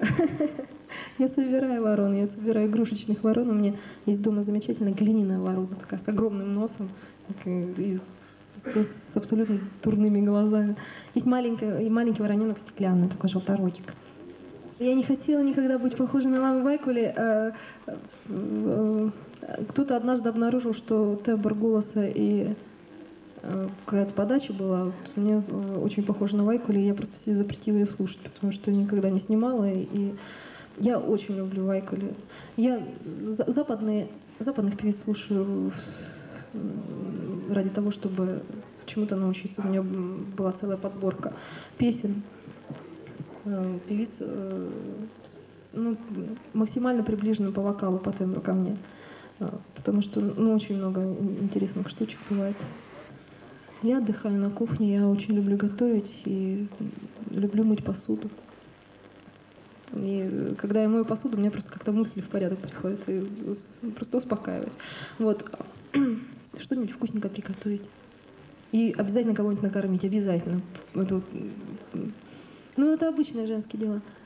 Я собираю ворон, я собираю игрушечных ворон. У меня есть дома замечательная глиняная ворона, такая с огромным носом и с абсолютно дурными глазами. Есть маленький вороненок стеклянный, такой желторотик. Я не хотела никогда быть похожей на ламу Вайкуле. Кто-то однажды обнаружил, что тембр голоса и какая-то подача была. Вот мне очень похожа на Вайкуле, и я просто себе запретила ее слушать, потому что никогда не снимала. И я очень люблю Вайкуле. Я западных певиц слушаю ради того, чтобы чему-то научиться. У меня была целая подборка песен певиц, ну, максимально приближена по вокалу, по тембру ко мне. Потому что очень много интересных штучек бывает. Я отдыхаю на кухне, я очень люблю готовить и люблю мыть посуду. И когда я мою посуду, у меня просто как-то мысли в порядок приходят, и просто успокаиваюсь. Вот. Что-нибудь вкусненькое приготовить. И обязательно кого-нибудь накормить, обязательно. Это обычное женские дела.